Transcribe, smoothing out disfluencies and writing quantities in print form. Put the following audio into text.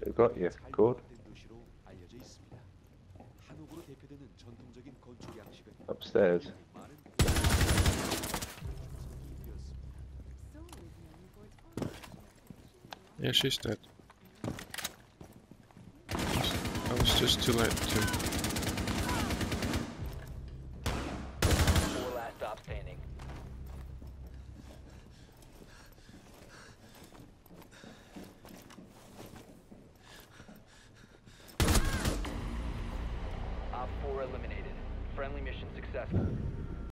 So got you. Good. Upstairs. Yeah, she's dead. I was just too late to. 4 last stop standing. Op 4 eliminated. Friendly mission successful.